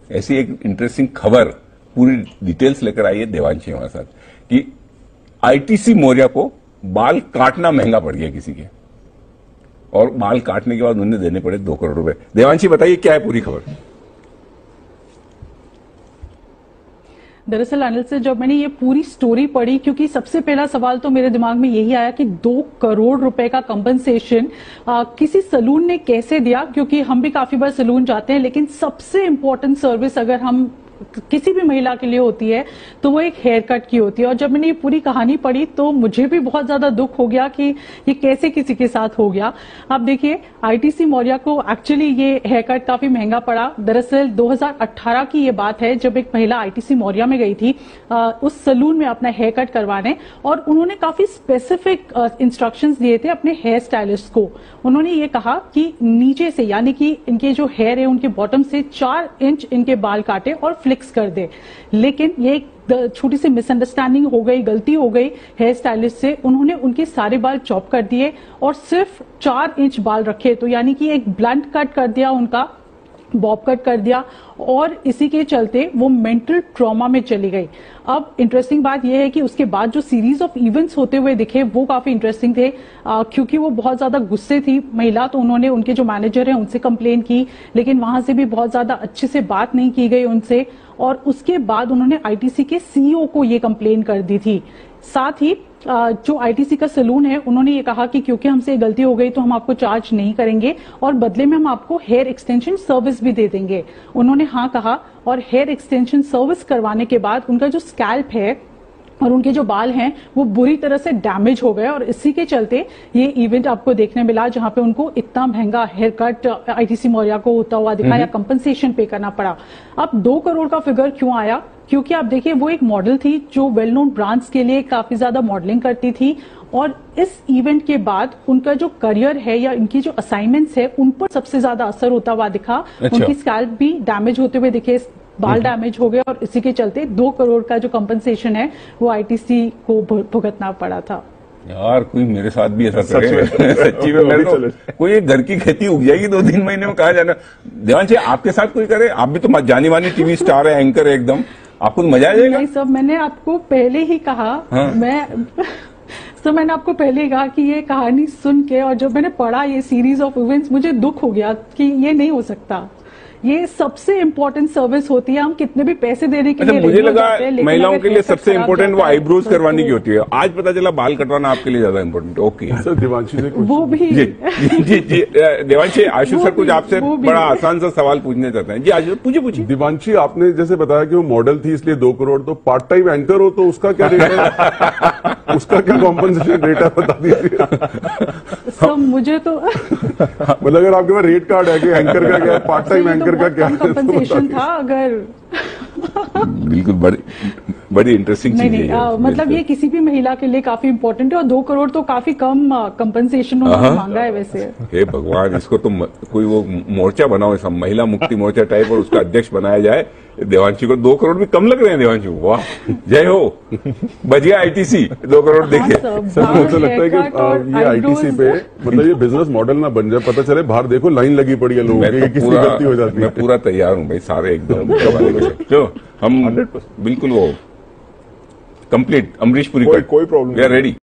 ऐसी एक इंटरेस्टिंग खबर पूरी डिटेल्स लेकर आई है देवांशी हमारे साथ कि आईटीसी मौर्य को बाल काटना महंगा पड़ गया किसी के, और बाल काटने के बाद उन्हें देने पड़े 2 करोड़ रुपए। देवांशी बताइए क्या है पूरी खबर। दरअसल अनिल से जब मैंने ये पूरी स्टोरी पढ़ी, क्योंकि सबसे पहला सवाल तो मेरे दिमाग में यही आया कि 2 करोड़ रुपए का कंपनसेशन किसी सलून ने कैसे दिया, क्योंकि हम भी काफी बार सलून जाते हैं, लेकिन सबसे इंपॉर्टेंट सर्विस अगर हम किसी भी महिला के लिए होती है तो वो एक हेयर कट की होती है। और जब मैंने ये पूरी कहानी पढ़ी तो मुझे भी बहुत ज्यादा दुख हो गया कि ये कैसे किसी के साथ हो गया। अब देखिए, आईटीसी मौर्य को एक्चुअली ये हेयर कट काफी महंगा पड़ा। दरअसल 2018 की ये बात है जब एक महिला आईटीसी मौर्य में गई थी उस सलून में अपना हेयर कट करवाने, और उन्होंने काफी स्पेसिफिक इंस्ट्रक्शंस दिए थे अपने हेयर स्टाइलिस्ट को। उन्होंने ये कहा कि नीचे से, यानी कि इनके जो हेयर है उनके बॉटम से 4 इंच इनके बाल काटे और फ्लिक्स कर दे। लेकिन ये एक छोटी सी मिसअंडरस्टैंडिंग हो गई, गलती हो गई हेयर स्टाइलिस्ट से। उन्होंने उनके सारे बाल चॉप कर दिए और सिर्फ 4 इंच बाल रखे, तो यानी कि एक ब्लंट कट कर दिया, उनका बॉब कट कर दिया, और इसी के चलते वो मेंटल ट्रॉमा में चली गई। अब इंटरेस्टिंग बात यह है कि उसके बाद जो सीरीज ऑफ इवेंट्स होते हुए दिखे वो काफी इंटरेस्टिंग थे, क्योंकि वो बहुत ज्यादा गुस्से थी महिला, तो उन्होंने उनके जो मैनेजर हैं उनसे कंप्लेन की, लेकिन वहां से भी बहुत ज्यादा अच्छे से बात नहीं की गई उनसे, और उसके बाद उन्होंने आईटीसी के सीईओ को ये कंप्लेन कर दी थी। साथ ही जो आईटीसी का सलून है उन्होंने ये कहा कि क्योंकि हमसे गलती हो गई तो हम आपको चार्ज नहीं करेंगे, और बदले में हम आपको हेयर एक्सटेंशन सर्विस भी दे देंगे। उन्होंने हाँ कहा, और हेयर एक्सटेंशन सर्विस करवाने के बाद उनका जो स्कैल्प है और उनके जो बाल हैं वो बुरी तरह से डैमेज हो गए, और इसी के चलते ये इवेंट आपको देखने मिला जहां पे उनको इतना महंगा हेयर कट आईटीसी मौर्य को होता हुआ दिखा, या कंपनसेशन पे करना पड़ा। अब 2 करोड़ का फिगर क्यों आया? क्योंकि आप देखिए, वो एक मॉडल थी जो वेल नोन ब्रांड्स के लिए काफी ज्यादा मॉडलिंग करती थी, और इस इवेंट के बाद उनका जो करियर है या इनकी जो असाइनमेंट्स है उन पर सबसे ज्यादा असर होता हुआ दिखा। अच्छा। उनकी स्कैल्प भी डैमेज होते हुए दिखे, बाल डैमेज हो गए, और इसी के चलते 2 करोड़ का जो कंपनसेशन है वो आईटीसी को भुगतना पड़ा था। यार कोई मेरे साथ भी ऐसा करे सच्ची में, मेरे को कोई एक घर की खेती उग जाएगी 2-3 महीने में, कहा जाना। देवांशी आपके साथ कोई करे? आप भी तो जानी मानी टीवी स्टार है, एंकर है एकदम, आपको तो मजा आ जाएगा। नहीं सब, मैंने आपको पहले ही कहा, हाँ? मैंने आपको पहले ही कहा कि ये कहानी सुन के और जब मैंने पढ़ा ये सीरीज ऑफ इवेंट्स, मुझे दुख हो गया कि ये नहीं हो सकता। ये सबसे इम्पोर्टेंट सर्विस होती है, हम कितने भी पैसे देने के लिए मुझे लगा महिलाओं के लिए सबसे इम्पोर्टेंट वो आईब्रोज करवाने की होती है, आज पता चला बाल कटवाना आपके लिए ज्यादा इम्पोर्टेंट। ओके सर, देवांशी से कुछ वो भी जी देवांशी, आशुष सर कुछ आपसे बड़ा आसान सा सवाल पूछने चाहते हैं। जी आशुष, पूछिए। देवांशी, आपने जैसे बताया कि वो मॉडल थी इसलिए 2 करोड़, तो पार्ट टाइम एंकर हो तो उसका क्या रेट है? उसका क्या कॉम्पनसेशन रेट है, बता दीजिए। सब मुझे तो मतलब अगर आपके पास रेट कार्ड है कि एंकर का क्या है, पार्ट टाइम एंकर का क्या है, कंपनसेशन था अगर बिल्कुल बड़ी इंटरेस्टिंग चीज है। मतलब ये किसी भी महिला के लिए काफी इंपॉर्टेंट है, और 2 करोड़ तो काफी कम कंपनसेशन उन्होंने मांगा है वैसे। हे भगवान, इसको तो कोई वो मोर्चा बनाओ, ऐसा महिला मुक्ति मोर्चा टाइप, और उसका अध्यक्ष बनाया जाए। देवांशी को 2 करोड़ भी कम लग रहे हैं। देवांशी, वाह, जय हो, बच गया आईटीसी 2 करोड़ देखिए। सर मुझे लगता है कि ये आईटीसी पे मतलब ये बिजनेस मॉडल ना बन जाए, पता चले बाहर देखो लाइन लगी पड़ी है लोगों की, किसी गलती हो जाती है। मैं पूरा तैयार हूँ भाई, सारे एकदम जो हम 100% बिल्कुल वो कंप्लीट अमरीश पुरी, कोई प्रॉब्लम वी आर रेडी।